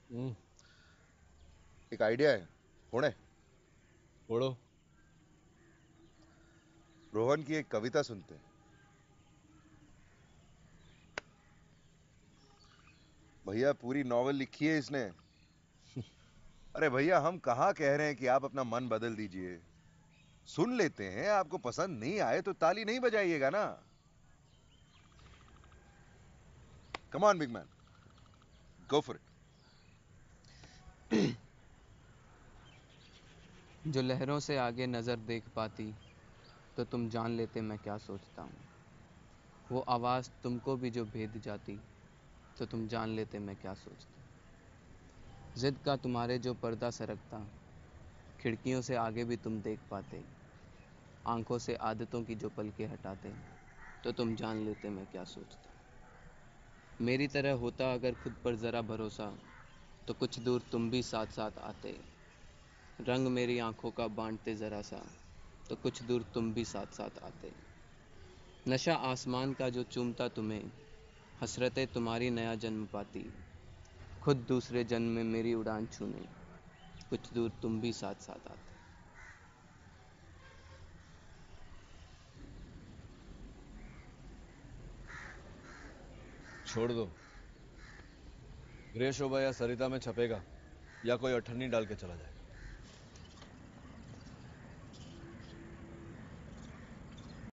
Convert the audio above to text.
हम्म। एक आइडिया है। पुणे। पढ़ो। रोहन की एक कविता सुनते हैं। भैया पूरी नॉवेल लिखी है इसने। अरे भैया हम कहाँ कह रहे हैं कि आप अपना मन बदल दीजिए। सुन लेते हैं, आपको पसंद नहीं आए तो ताली नहीं बजाइएगा ना। Come on big man, go for it. जो लहरों से आगे नज़र देख पाती तो तुम जान लेते मैं क्या सोचता हूँ। वो आवाज़ तुमको भी जो भेद जाती तो तुम जान लेते मैं क्या सोचता हूँ। जिद का तुम्हारे जो पर्दा सरकता, खिड़कियों से आगे भी तुम देख पाते, आंखों से आदतों की जो पलके हटाते तो तुम जान लेते मैं क्या सोचता हूँ। मेरी तरह होता अगर खुद पर ज़रा भरोसा तो कुछ दूर तुम भी साथ साथ आते। रंग मेरी आंखों का बांटते ज़रा सा तो कुछ दूर तुम भी साथ साथ आते। नशा आसमान का जो चूमता तुम्हें, हसरतें तुम्हारी नया जन्म पाती, खुद दूसरे जन्म में मेरी उड़ान छूने कुछ दूर तुम भी साथ साथ आते। छोड़ दो। ग्रे शोभा या सरिता में छपेगा या कोई अठन्नी डाल के चला जाएगा।